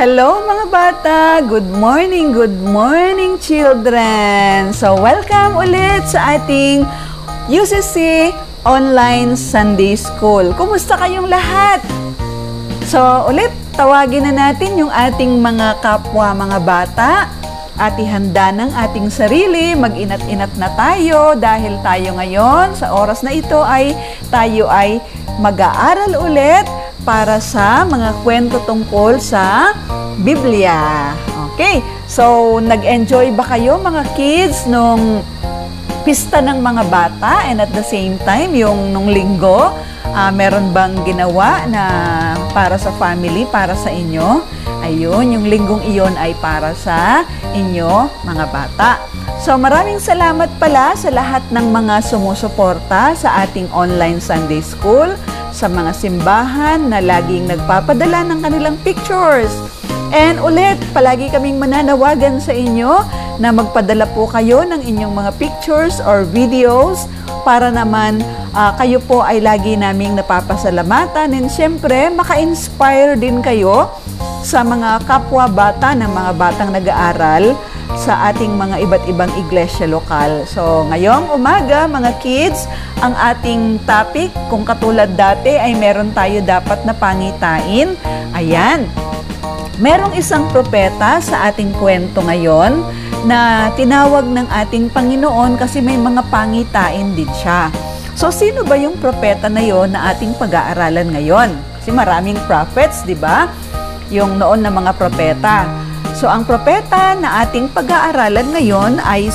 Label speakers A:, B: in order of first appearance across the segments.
A: Hello mga bata! Good morning children! So welcome ulit sa ating UCC Online Sunday School. Kumusta kayong lahat? So ulit, tawagin na natin yung ating mga kapwa mga bata at ihanda ng ating sarili. Mag-inat-inat na tayo dahil tayo ngayon sa oras na ito ay tayo ay mag-aaral ulit para sa mga kwento tungkol sa Biblia. Okay, so nag-enjoy ba kayo mga kids nung pista ng mga bata, and at the same time yung nung linggo, meron bang ginawa na para sa family, para sa inyo? Ayun, yung linggong iyon ay para sa inyo mga bata. So maraming salamat pala sa lahat ng mga sumusuporta sa ating online Sunday School, sa mga simbahan na laging nagpapadala ng kanilang pictures. And ulit, palagi kaming mananawagan sa inyo na magpadala po kayo ng inyong mga pictures or videos para naman kayo po ay lagi naming napapasalamatan, and syempre maka-inspire din kayo sa mga kapwa bata ng mga batang nag-aaral sa ating mga iba't ibang iglesia lokal. So, ngayong umaga, mga kids, ang ating topic, kung katulad dati, ay meron tayo dapat na pangitain. Ayan, merong isang propeta sa ating kwento ngayon na tinawag ng ating Panginoon kasi may mga pangitain din siya. So, sino ba yung propeta na yon na ating pag-aaralan ngayon? Kasi maraming prophets, di ba? Yung noon na mga propeta. So, ang propeta na ating pag-aaralan ngayon ay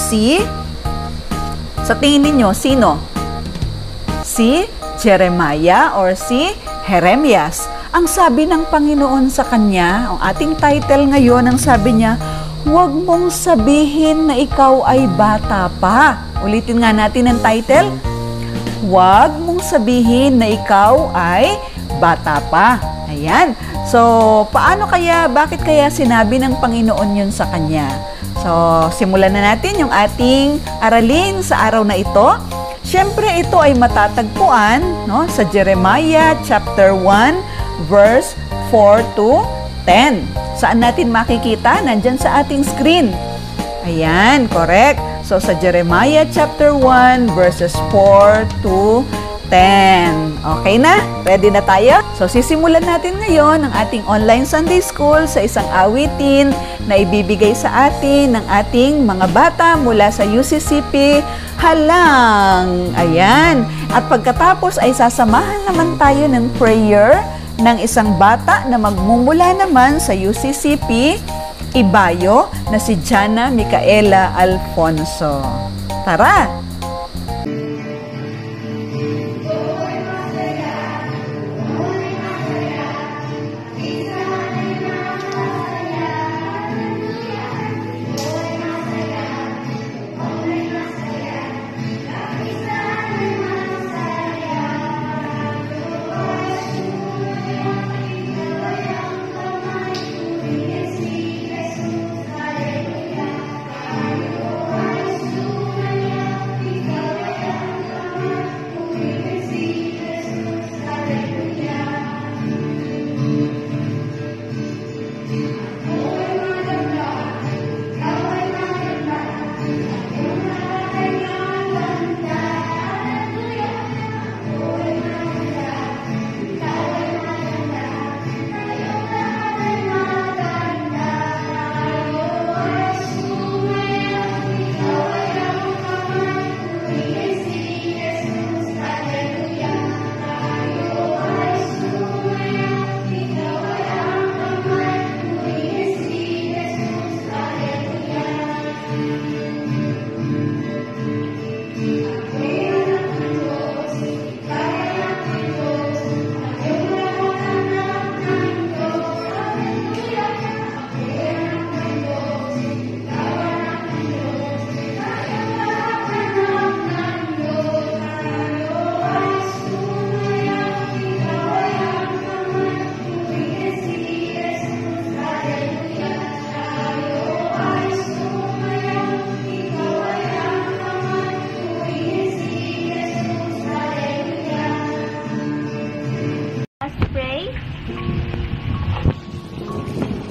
A: sa tingin ninyo, sino? Si Jeremiah or si Jeremias. Ang sabi ng Panginoon sa kanya, ang ating title ngayon, ang sabi niya, huwag mong sabihin na ikaw ay bata pa. Ulitin nga natin ang title. Huwag mong sabihin na ikaw ay bata pa. Ayan. So, bakit kaya sinabi ng Panginoon yun sa kanya? So, simulan na natin yung ating aralin sa araw na ito. Siyempre, ito ay matatagpuan sa Jeremiah chapter 1, verse 4 to 10. Saan natin makikita? Nandyan sa ating screen. Ayan, correct. So, sa Jeremiah chapter 1, verses 4 to 10. Okay na? Ready na tayo? So, sisimulan natin ngayon ang ating online Sunday School sa isang awitin na ibibigay sa atin ng ating mga bata mula sa UCCP Halang. Ayan. At pagkatapos ay sasamahan naman tayo ng prayer ng isang bata na magmumula naman sa UCCP Ibayo na si Jana Micaela Alfonso. Tara!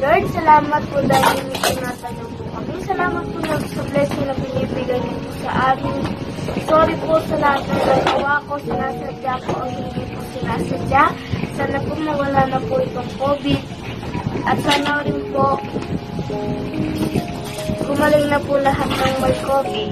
B: Lord, salamat po dahil may tinatanong po kami. Salamat po sa blessing na binibigay niyo po sa amin. Sorry po sa lahat ng nagawa ko, sinasadya ko o hindi po sinasadya. Sana po mawala na po itong COVID. At sana rin po gumaling na po lahat ng may COVID.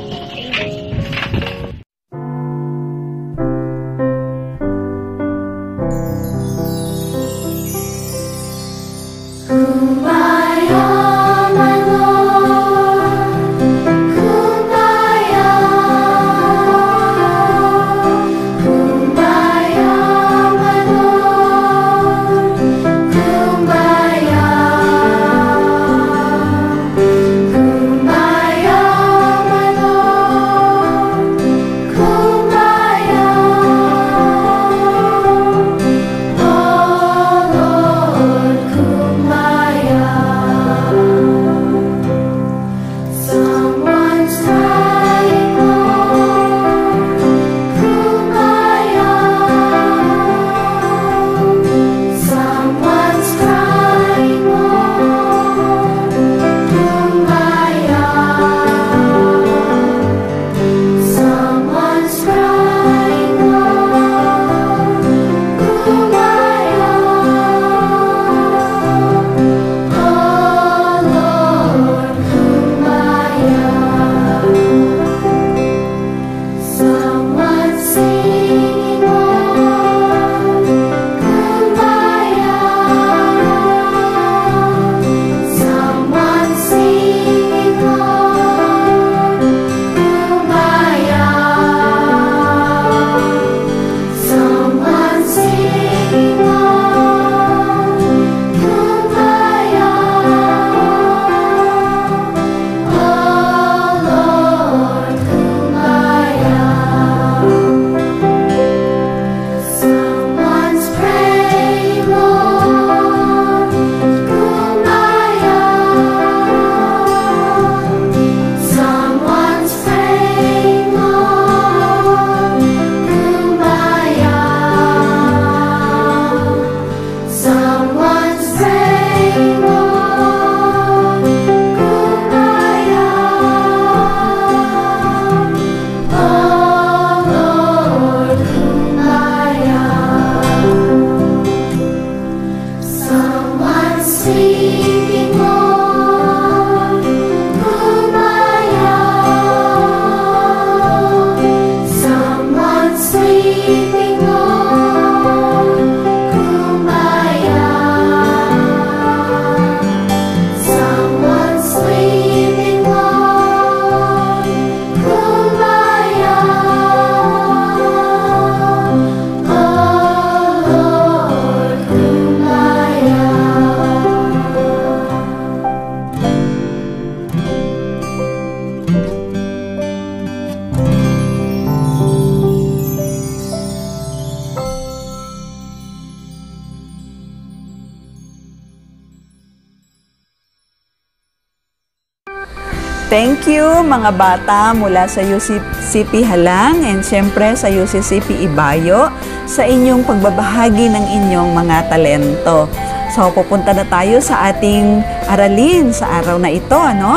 A: Thank you mga bata mula sa UCCP Halang and syempre sa UCCP Ibayo sa inyong pagbabahagi ng inyong mga talento. So pupunta na tayo sa ating aralin sa araw na ito, ano?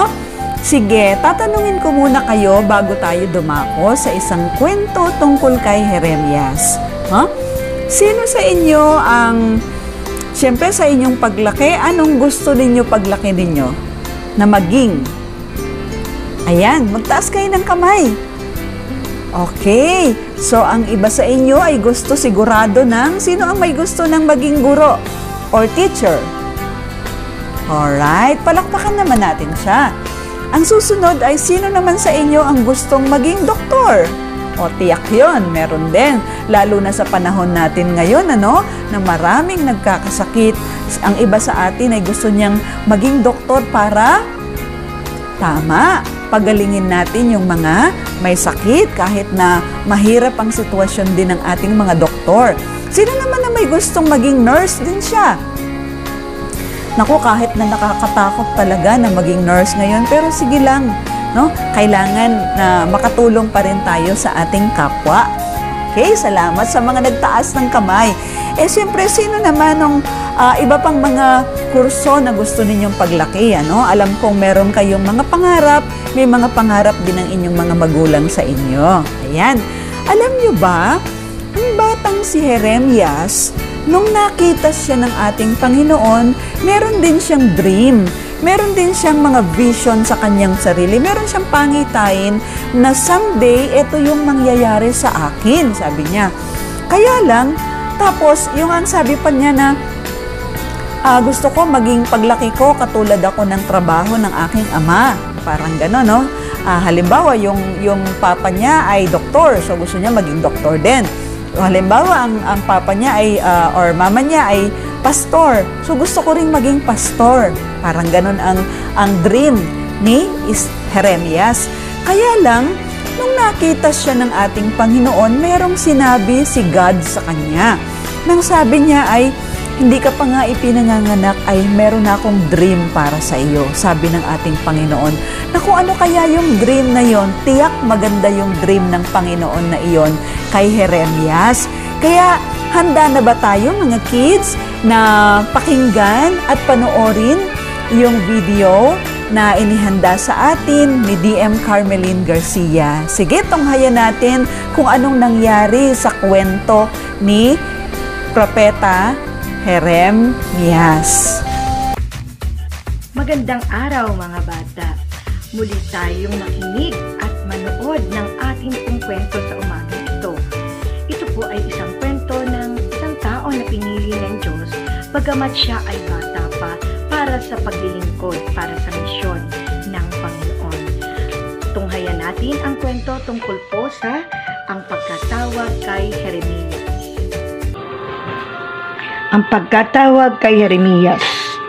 A: Sige, tatanungin ko muna kayo bago tayo dumako sa isang kwento tungkol kay Jeremias. Huh? Sino sa inyo ang, syempre sa inyong paglaki, anong gusto ninyo paglaki ninyo na maging? Ayan, magtaas kayo ng kamay. Okay, so ang iba sa inyo ay gusto sigurado ng, sino ang may gusto ng maging guro or teacher? Alright, palakpakan naman natin siya. Ang susunod ay sino naman sa inyo ang gustong maging doktor? O tiyak yun, meron din. Lalo na sa panahon natin ngayon, ano, na maraming nagkakasakit. Ang iba sa atin ay gusto niyang maging doktor para, tama, pagalingin natin yung mga may sakit kahit na mahirap ang sitwasyon din ng ating mga doktor. Sino naman na may gustong maging nurse din siya? Naku, kahit na nakakatakot talaga na maging nurse ngayon, pero sige lang, no? Kailangan na makatulong pa rin tayo sa ating kapwa. Okay, salamat sa mga nagtaas ng kamay. Eh, siyempre, sino naman ang iba pang mga kurso na gusto ninyong paglaki. Ano? Alam kong meron kayong mga pangarap, may mga pangarap din ng inyong mga magulang sa inyo. Ayan. Alam nyo ba, ang batang si Jeremias, nung nakita siya ng ating Panginoon, meron din siyang dream. Meron din siyang mga vision sa kanyang sarili. Meron siyang pangitain na someday, ito yung mangyayari sa akin, sabi niya. Kaya lang, tapos, yung ang sabi pa niya na, gusto ko maging paglaki ko, katulad ako ng trabaho ng aking ama. Parang gano'n, no? Halimbawa, yung papa niya ay doktor, so gusto niya maging doktor din. Halimbawa, ang papa niya ay, or mama niya ay pastor. So, gusto ko rin maging pastor. Parang ganun ang dream ni Jeremias. Kaya lang, nung nakita siya ng ating Panginoon, merong sinabi si God sa kanya. Nang sabi niya ay, hindi ka pa nga ipinanganganak, ay meron na akong dream para sa iyo. Sabi ng ating Panginoon. Na kung ano kaya yung dream na yon, tiyak maganda yung dream ng Panginoon na iyon kay Jeremias. Kaya, handa na ba tayo mga kids na pakinggan at panoorin yung video na inihanda sa atin ni DM Carmelyn Garcia? Sige, tunghayan natin kung anong nangyari sa kwento ni Propeta Jeremias.
C: Magandang araw mga bata. Muli tayong makinig at manood ng ating pong kwento sa umaga ito. Ito po ay isang kwento ng isang tao na pinili ng Diyos bagamat siya ay bata pa para sa paglilingkod, para sa misyon ng Panginoon. Tunghayan natin ang kwento tungkol po sa ang pagkatawag kay Jeremias. Ang pagkatawag kay Jeremias.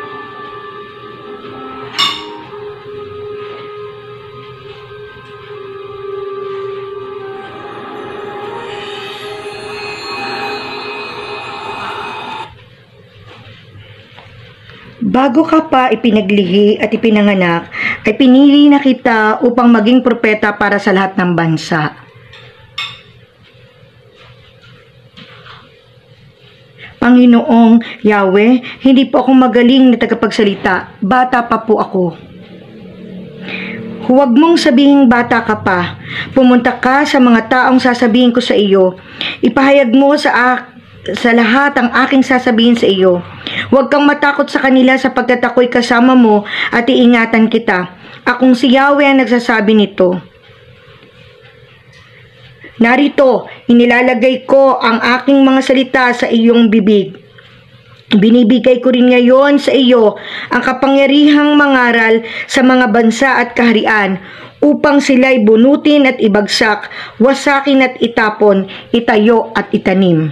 C: Bago ka pa ipinaglihi at ipinanganak, ay pinili na kita upang maging propeta para sa lahat ng bansa. Panginoong Yahweh, hindi po ako magaling na tagapagsalita. Bata pa po ako. Huwag mong sabihing bata ka pa. Pumunta ka sa mga taong sasabihin ko sa iyo. Ipahayag mo sa lahat ang aking sasabihin sa iyo. Huwag kang matakot sa kanila sapagkat ako'y kasama mo at iingatan kita. Akong si Yahweh ang nagsasabi nito. Narito, inilalagay ko ang aking mga salita sa iyong bibig. Binibigay ko rin ngayon sa iyo ang kapangyarihang mangaral sa mga bansa at kaharian upang sila'y bunutin at ibagsak, wasakin at itapon, itayo at itanim.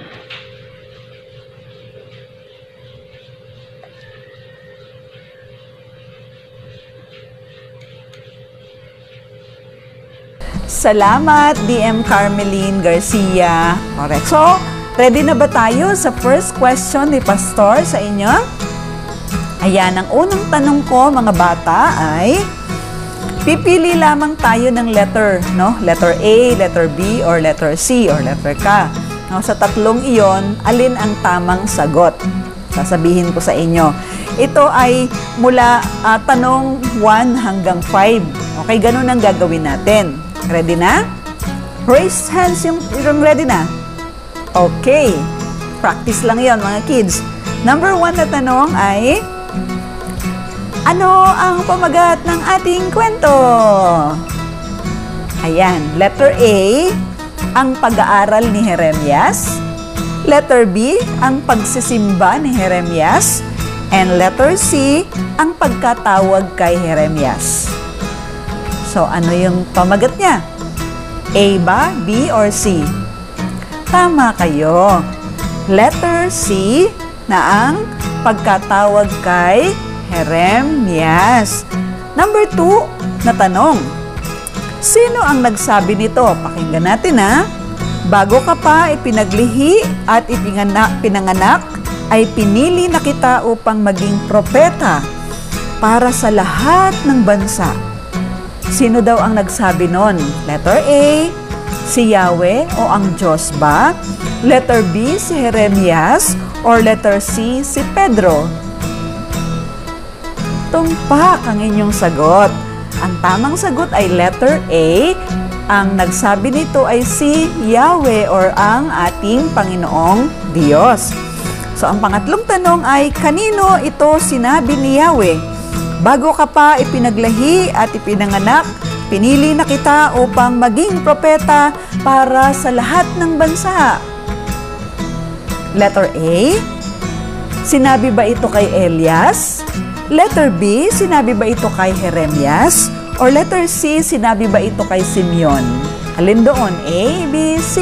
A: Salamat, DM Carmelyn Garcia. Correct. So, ready na ba tayo sa first question ni Pastor sa inyo? Ayan, ang unang tanong ko, mga bata, ay pipili lamang tayo ng letter, no? Letter A, letter B, or letter C, or letter K. No, sa tatlong iyon, alin ang tamang sagot? Sasabihin ko sa inyo. Ito ay mula tanong 1 hanggang 5. Okay, ganun ang gagawin natin. Ready na? Raise hands yung ready na. Okay. Practice lang yon mga kids. Number 1 na tanong ay, ano ang pamagat ng ating kwento? Ayan. Letter A, ang pag-aaral ni Jeremias. Letter B, ang pagsisimba ni Jeremias. And letter C, ang pagkatawag kay Jeremias. So, ano yung pamagat niya? A ba, B, or C? Tama kayo. Letter C na ang pagkatawag kay Jeremias. Number 2 na tanong. Sino ang nagsabi nito? Pakinggan natin ha. Bago ka pa ipinaglihi at pinanganak, ay pinili na kita upang maging propeta para sa lahat ng bansa. Sino daw ang nagsabi nun? Letter A, Si Yahweh o ang Diyos ba? Letter B, si Jeremias, or letter C, si Pedro? Tumpak ang inyong sagot. Ang tamang sagot ay letter A. Ang nagsabi nito ay si Yahweh or ang ating Panginoong Diyos. So, ang pangatlong tanong ay, kanino ito sinabi ni Yahweh? Bago ka pa ipinaglahi at ipinanganak, pinili na kita upang maging propeta para sa lahat ng bansa. Letter A, sinabi ba ito kay Elias? Letter B, sinabi ba ito kay Jeremias? Or letter C, sinabi ba ito kay Simeon? Alin doon? A, B, C.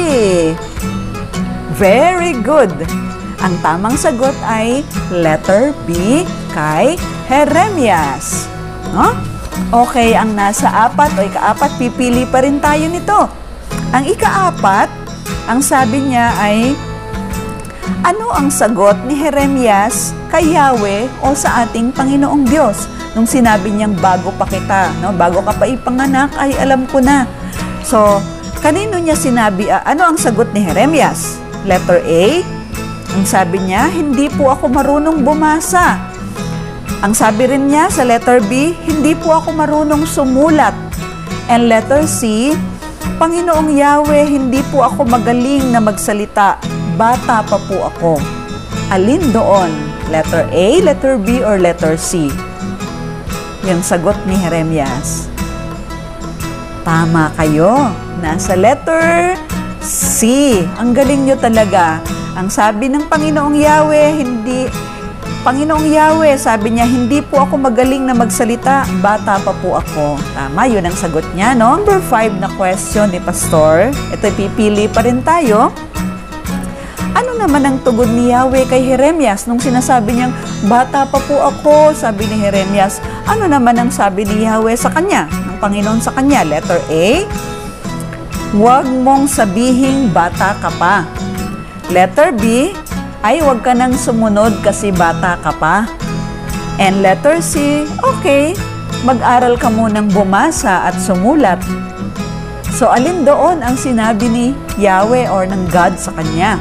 A: Very good. Ang tamang sagot ay letter B, kay Jeremias. Huh? Okay, ang nasa apat o ika-apat, pipili pa rin tayo nito. Ang ika-apat, ang sabi niya ay, ano ang sagot ni Jeremias kay Yahweh o sa ating Panginoong Diyos? Nung sinabi niyang bago pa kita, no? Bago ka pa ipanganak, ay alam ko na. So, kanino niya sinabi, ano ang sagot ni Jeremias? Letter A, ang sabi niya, hindi po ako marunong bumasa. Ang sabi rin niya sa letter B, hindi po ako marunong sumulat. And letter C, Panginoong Yahweh, hindi po ako magaling na magsalita. Bata pa po ako. Alin doon? Letter A, letter B, or letter C? Yung sagot ni Jeremias. Tama kayo. Nasa letter C. Ang galing nyo talaga. Ang sabi ng Panginoong Yahweh, Panginoong Yahweh, sabi niya, hindi po ako magaling na magsalita, bata pa po ako. Tama, yun ang sagot niya, no? Number 5 na question ni Pastor. Ito, pipili pa rin tayo. Ano naman ang tugon ni Yahweh kay Jeremias nung sinasabi niyang, bata pa po ako, sabi ni Jeremias. Ano naman ang sabi ni Yahweh sa kanya, ng Panginoon sa kanya? Letter A, huwag mong sabihing bata ka pa. Letter B, ay huwag ka nang sumunod kasi bata ka pa. And letter C, okay, mag-aral ka munang bumasa at sumulat. So, alin doon ang sinabi ni Yahweh or ng God sa kanya?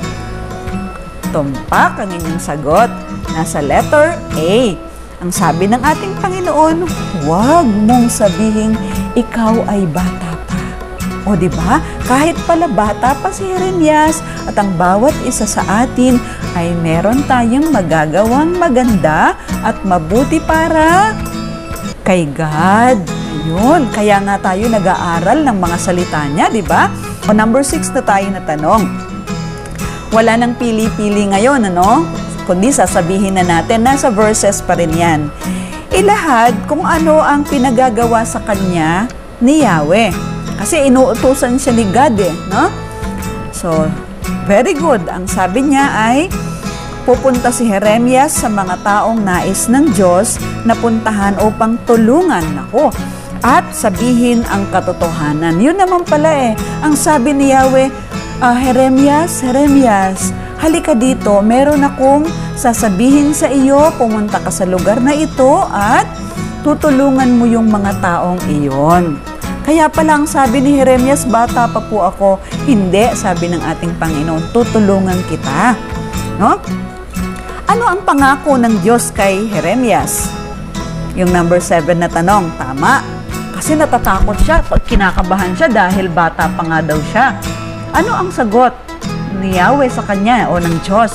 A: Tumpak ang inyong sagot. Nasa letter A. Ang sabi ng ating Panginoon, huwag mong sabihing ikaw ay bata pa. O diba? Kahit pala bata pa si Jeremias at ang bawat isa sa atin ay meron tayong magagawang maganda at mabuti para kay God. Ayun, kaya nga tayo nag-aaral ng mga salita niya, diba? O number 6 na tayo na tanong. Wala nang pili-pili ngayon, ano? Kundi sasabihin na natin, nasa verses pa rin yan. Ilahad kung ano ang pinagagawa sa kanya ni Yahweh. Kasi inuutusan siya ni God no? So, very good. Ang sabi niya ay, pupunta si Jeremias sa mga taong nais ng Diyos na puntahan upang tulungan ako at sabihin ang katotohanan. Yun naman pala ang sabi ni Yahweh, Jeremias, halika dito, meron akong sasabihin sa iyo, pumunta ka sa lugar na ito at tutulungan mo yung mga taong iyon. Kaya pala ang sabi ni Jeremias, bata pa po ako. Hindi, sabi ng ating Panginoon, tutulungan kita. No? Ano ang pangako ng Diyos kay Jeremias? Yung number 7 na tanong, tama. Kasi natatakot siya pag kinakabahan siya dahil bata pa nga daw siya. Ano ang sagot ni Yahweh sa kanya o ng Diyos?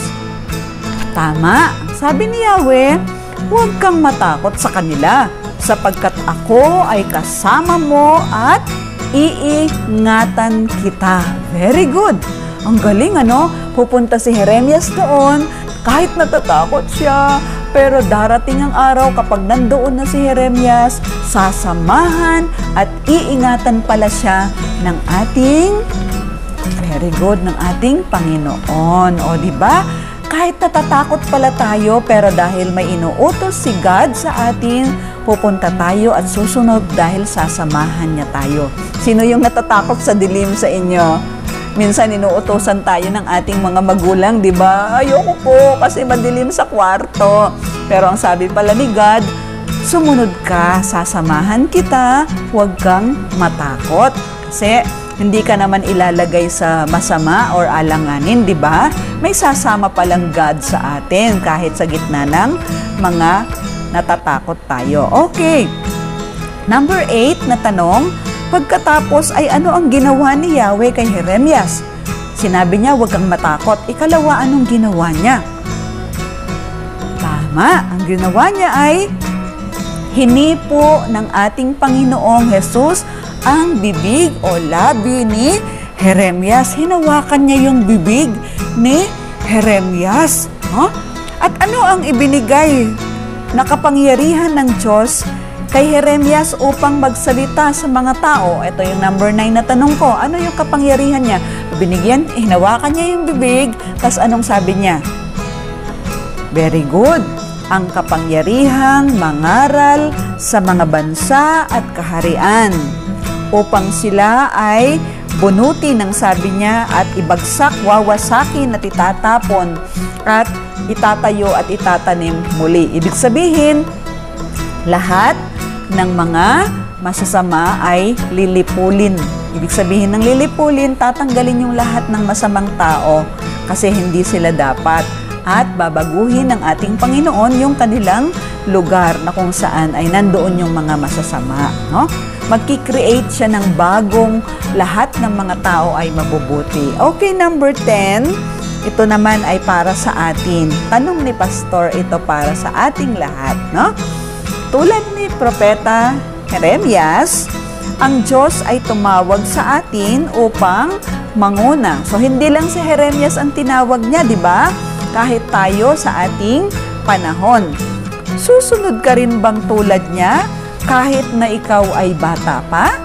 A: Tama. Sabi ni Yahweh, huwag kang matakot sa kanila, sapagkat ako ay kasama mo at iingatan kita. Very good. Ang galing, ano? Pupunta si Jeremias doon, kahit natatakot siya, pero darating ang araw kapag nandoon na si Jeremias, sasamahan at iingatan pala siya ng ating, very good, ng ating Panginoon. O, diba? Kahit natatakot pala tayo, pero dahil may inuutos si God sa atin, pupunta tayo at susunod dahil sasamahan niya tayo. Sino yung natatakot sa dilim sa inyo? Minsan inuutosan tayo ng ating mga magulang, di ba? Ayoko po kasi madilim sa kwarto. Pero ang sabi pala ni God, sumunod ka, sasamahan kita, huwag kang matakot. Kasi Hindi ka naman ilalagay sa masama or alanganin, di ba? May sasama palang God sa atin kahit sa gitna ng mga natatakot tayo. Okay. Number 8 na tanong, pagkatapos ay ano ang ginawa ni Yahweh kay Jeremias? Sinabi niya, huwag kang matakot. Ikalawa, anong ginawa niya? Tama, ang ginawa niya ay hinipo ng ating Panginoong Jesus ang bibig o labi ni Jeremias. Hinawakan niya yung bibig ni Jeremias. Huh? At ano ang ibinigay na kapangyarihan ng Diyos kay Jeremias upang magsalita sa mga tao? Ito yung number 9 na tanong ko. Ano yung kapangyarihan niya? Binigyan, hinawakan niya yung bibig, tas anong sabi niya? Very good. Ang kapangyarihang mangaral sa mga bansa at kaharian upang sila ay bunutin ang sabi niya at ibagsak, wawasakin at itatapon at itatayo at itatanim muli. Ibig sabihin, lahat ng mga masasama ay lilipulin. Ibig sabihin ng lilipulin, tatanggalin yung lahat ng masamang tao kasi hindi sila dapat. At babaguhin ng ating Panginoon yung kanilang lugar na kung saan ay nandoon yung mga masasama. No? Magki-create siya ng bagong lahat ng mga tao ay mabubuti. Okay, number 10. Ito naman ay para sa atin. Tanong ni Pastor, ito para sa ating lahat. No? Tulad ni Propeta Jeremias, ang Diyos ay tumawag sa atin upang manguna. So, hindi lang si Jeremias ang tinawag niya, di ba? Kahit tayo sa ating panahon. Susunod ka rin bang tulad niya kahit na ikaw ay bata pa?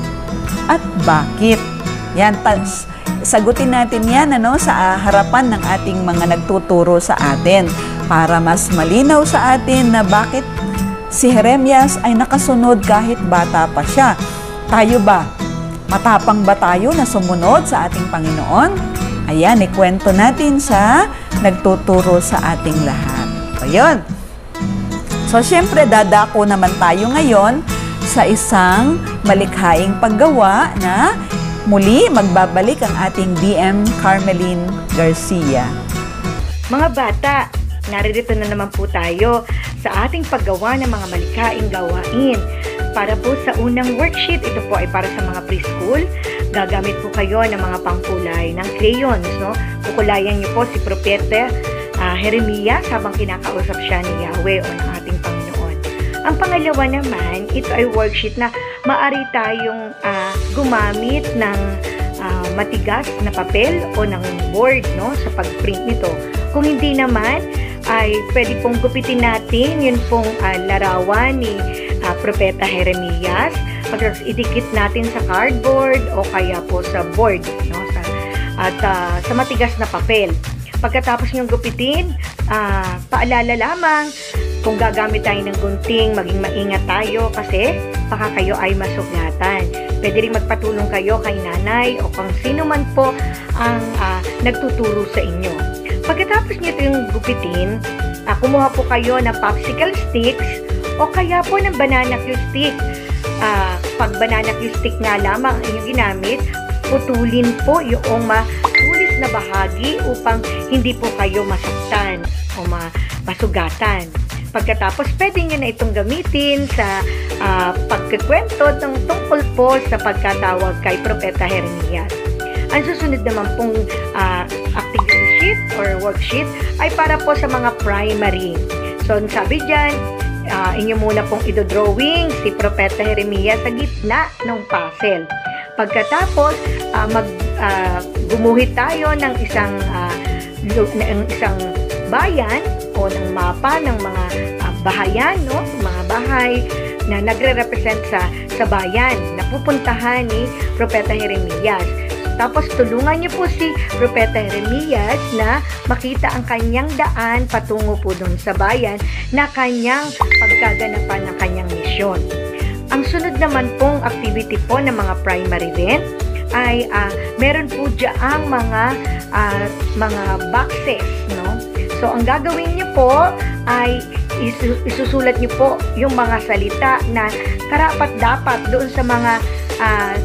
A: At bakit? Yan, sagutin natin yan sa harapan ng ating mga nagtuturo sa atin para mas malinaw sa atin na bakit si Jeremias ay nakasunod kahit bata pa siya. Tayo ba? Matapang ba tayo na sumunod sa ating Panginoon? Ayan, ikwento natin sa nagtuturo sa ating lahat. Ayun. So, syempre, dadako naman tayo ngayon sa isang malikhaing paggawa na muli magbabalik ang ating DM Carmelyn Garcia.
C: Mga bata, naririto na naman po tayo sa ating paggawa ng mga malikhaing gawain. Para po sa unang worksheet, ito po ay para sa mga preschool. Gagamit po kayo ng mga pangkulay ng crayons. No? Kukulayan niyo po si Propeta Jeremias habang kinakausap siya ni Yahweh o ng ating Panginoon. Ang pangalawa naman, ito ay worksheet na maaari tayong gumamit ng matigas na papel o ng board sa pag-print nito. Kung hindi naman, ay pwede pong gupitin natin yun pong larawan ni Propeta Jeremias. Pagkatapos idikit natin sa cardboard o kaya po sa board sa matigas na papel. Pagkatapos niyong gupitin, paalala lamang kung gagamit tayo ng gunting, maging maingat tayo kasi baka kayo ay masugatan. Pwede rin magpatulong kayo kay nanay o kung sino man po ang nagtuturo sa inyo. Pagkatapos niyo yung gupitin, kumuha po kayo ng popsicle sticks o kaya po ng banana cue stick. Pag banana cue stick nga lamang ang inyong ginamit, putulin po yung matulis na bahagi upang hindi po kayo masaktan o masugatan. Pagkatapos, pwede nyo na itong gamitin sa pagkikwento ng tungkol po sa pagkatawag kay Propeta Jeremias. Ang susunod naman pong activity sheet or worksheet ay para po sa mga primary. So, sabi dyan, inyo muna pong idodrawing si Propeta Jeremias sa gitna ng puzzle. Pagkatapos, gumuhit tayo ng isang bayan o ng mapa ng mga bahayan, mga bahay na nagre-represent sa bayan na pupuntahan ni Propeta Jeremias. Tapos tulungan niyo po si Propeta Jeremias na makita ang kanyang daan patungo po dun sa bayan na kanyang pagkaganapan ng kanyang misyon. Ang sunod naman pong activity po ng mga primary din ay meron po diyaang mga boxes, So ang gagawin niyo po ay isusulat niyo po yung mga salita na karapat-dapat doon sa mga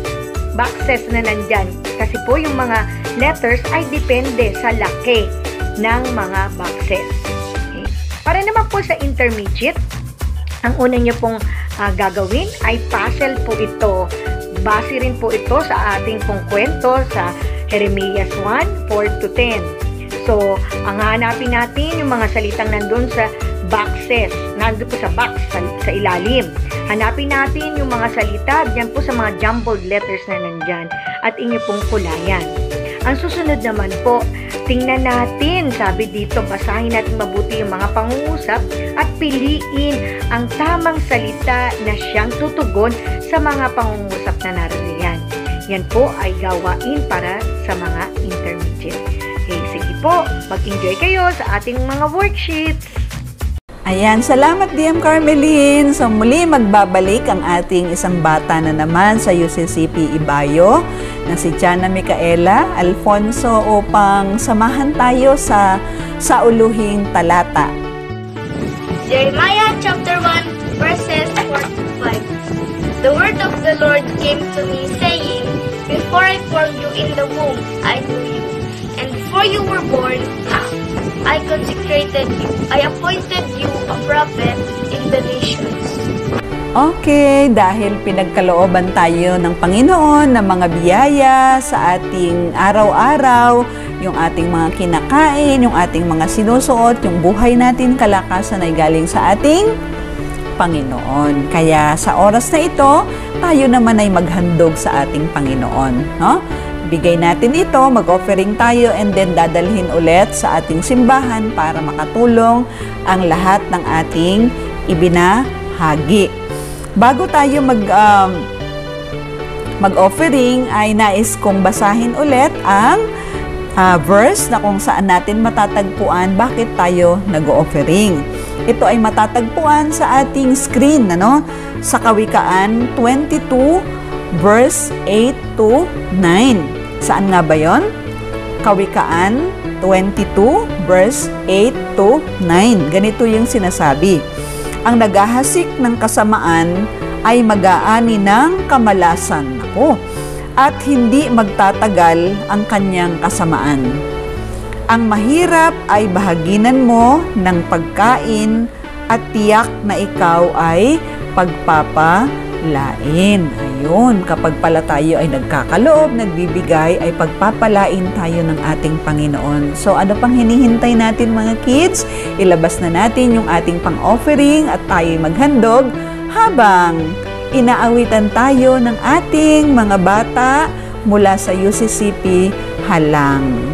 C: boxes na nandyan. Kasi po yung mga letters ay depende sa laki ng mga boxes. Okay. Para naman po sa intermediate, ang una nyo pong gagawin ay puzzle po ito. Base rin po ito sa ating pong kwento sa Jeremias 1:4-10. So, ang hanapin natin yung mga salitang nandun sa boxes, nandun po sa box, sa ilalim. Hanapin natin yung mga salita dyan po sa mga jumbled letters na nandyan at inyo pong kulayan. Ang susunod naman po, tingnan natin, sabi dito, basahin natin mabuti yung mga pangungusap at piliin ang tamang salita na siyang tutugon sa mga pangungusap na naririyan. Yan po ay gawain para sa mga intermediate. Okay, sige po, mag-enjoy kayo sa ating mga worksheets.
A: Ayan, salamat DM Carmelin. So muli magbabalik ang ating isang bata na naman sa UCCP Ibayo na si Jana Micaela Alfonso upang samahan tayo sa sauluhing talata.
B: Jeremiah chapter 1 verses 4-5. The word of the Lord came to me saying, Before I formed you in the womb, I knew you. And before you were born, I consecrated you. I appointed you a prophet in the nations.
A: Okay, dahil pinagkalooban tayo ng Panginoon ng mga biyaya sa ating araw-araw, yung ating mga kinakain, yung ating mga sinusuot, yung buhay natin, kalakasan ay galing sa ating Panginoon. Kaya sa oras na ito, tayo naman ay maghandog sa ating Panginoon. No? Bigay natin ito, mag-offering tayo, and then dadalhin ulit sa ating simbahan para makatulong ang lahat ng ating ibinahagi. Bago tayo mag-offering, ay nais kong basahin ulit ang verse na kung saan natin matatagpuan bakit tayo nag-offering. Ito ay matatagpuan sa ating screen, ano? Sa Kawikaan 22, verse 8-9. Saan nga ba yon? Kawikaan 22, verse 8-9. Ganito yung sinasabi. Ang naghahasik ng kasamaan ay mag-aani ng kamalasan. Ako. At hindi magtatagal ang kanyang kasamaan. Ang mahirap ay bahaginan mo ng pagkain at tiyak na ikaw ay pagpapalain. Ayun, kapag pala tayo ay nagkakaloob, nagbibigay, ay pagpapalain tayo ng ating Panginoon. So, ano pang hinihintay natin mga kids? Ilabas na natin yung ating pang-offering at tayo maghandog habang inaawitan tayo ng ating mga bata mula sa UCCP Halang.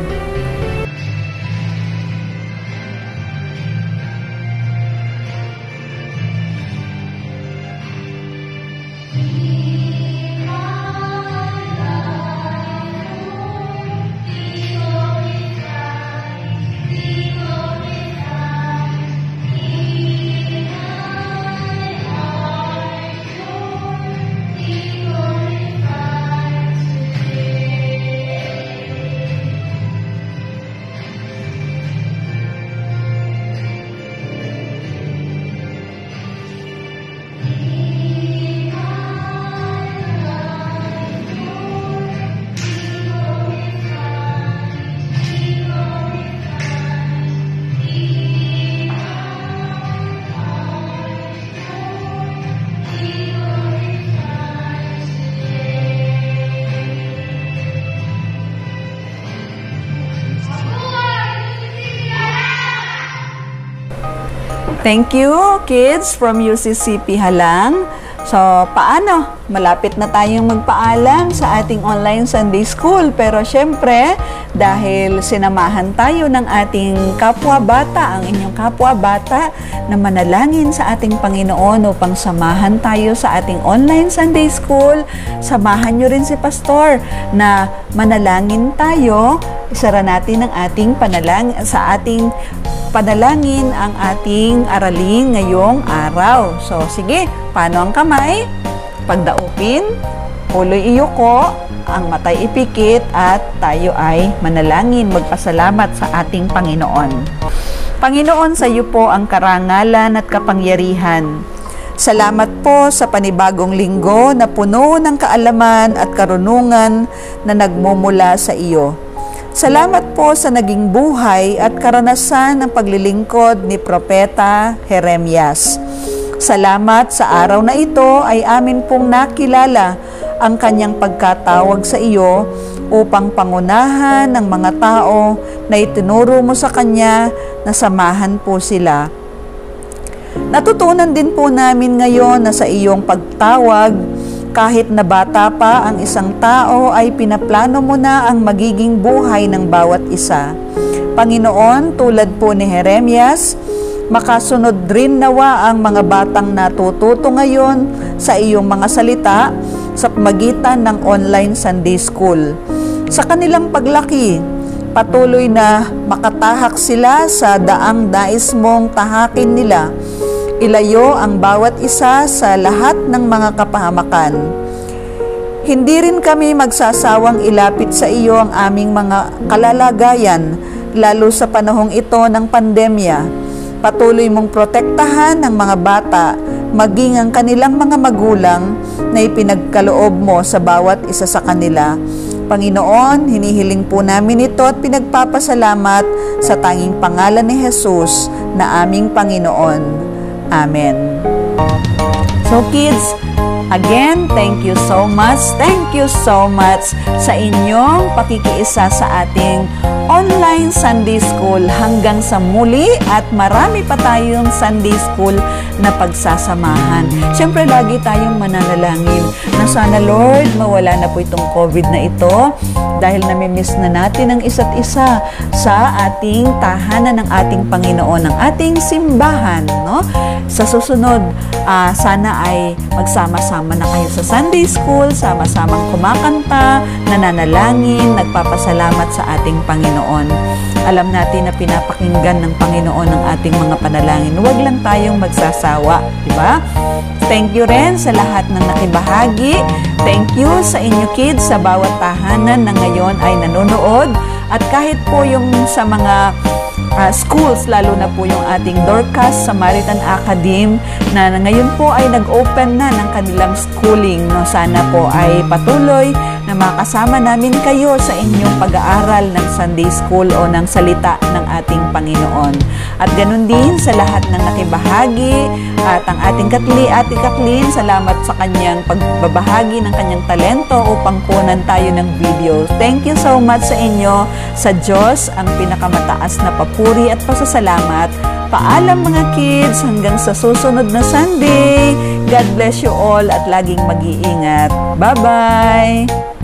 A: Thank you, kids from UCCP Halang. So, paano? Malapit na tayong magpaalam sa ating online Sunday School. Pero syempre, dahil sinamahan tayo ng ating kapwa-bata, ang inyong kapwa-bata, na manalangin sa ating Panginoon upang samahan tayo sa ating online Sunday School, samahan nyo rin si Pastor na manalangin tayo. Isara natin ang ating panalangin ang ating aralin ngayong araw. So, sige, paano ang kamay? Pagdaupin, ulo'y iyuko, ang matay ipikit, at tayo ay manalangin, magpasalamat sa ating Panginoon. Panginoon, sa iyo po ang karangalan at kapangyarihan. Salamat po sa panibagong linggo na puno ng kaalaman at karunungan na nagmumula sa iyo. Salamat po sa naging buhay at karanasan ng paglilingkod ni Propeta Jeremias. Salamat sa araw na ito ay amin pong nakilala ang kanyang pagkatawag sa iyo upang pangunahan ng mga tao na itinuro mo sa kanya na samahan po sila. Natutunan din po namin ngayon na sa iyong pagtawag, kahit na bata pa ang isang tao ay pinaplano mo na ang magiging buhay ng bawat isa. Panginoon, tulad po ni Jeremias, makasunod rin nawa ang mga batang natututo ngayon sa iyong mga salita sa pamagitan ng online Sunday School. Sa kanilang paglaki, patuloy na makatahak sila sa daang nais mong tahakin nila. Ilayo ang bawat isa sa lahat ng mga kapahamakan. Hindi rin kami magsasawang ilapit sa iyo ang aming mga kalalagayan, lalo sa panahong ito ng pandemya. Patuloy mong protektahan ang mga bata, maging ang kanilang mga magulang na ipinagkaloob mo sa bawat isa sa kanila. Panginoon, hinihiling po namin ito at pinagpapasalamat sa tanging pangalan ni Jesus na aming Panginoon. Amen. So kids, again, thank you so much. Thank you so much sa inyong pakikiisa sa ating online Sunday School hanggang sa muli at marami pa tayong Sunday School na pagsasamahan. Siyempre, lagi tayong mananalangin na sana Lord, mawala na po itong COVID na ito dahil namimiss na natin ang isa't isa sa ating tahanan ng ating Panginoon, ng ating simbahan. No? Sa susunod, sana ay magsama-sama na kayo sa Sunday School, sama-samang kumakanta, nananalangin, nagpapasalamat sa ating Panginoon. Alam natin na pinapakinggan ng Panginoon ang ating mga panalangin. Huwag lang tayong magsasawa, di ba? Thank you rin sa lahat ng nakibahagi. Thank you sa inyo kids sa bawat tahanan na ngayon ay nanonood. At kahit po yung sa mga schools, lalo na po yung ating Dorcas Samaritan Academy na ngayon po ay nag-open na ng kanilang schooling. No? Sana po ay patuloy na makasama namin kayo sa inyong pag-aaral ng Sunday School o ng salita ng ating Panginoon. At ganun din sa lahat ng nakibahagi at ang ating Ate Kathleen, salamat sa kanyang pagbabahagi ng kanyang talento upang kunan tayo ng video. Thank you so much sa inyo. Sa Diyos ang pinakamataas na papuri at pasasalamat. Paalam mga kids, hanggang sa susunod na Sunday. God bless you all at laging mag-iingat. Bye-bye!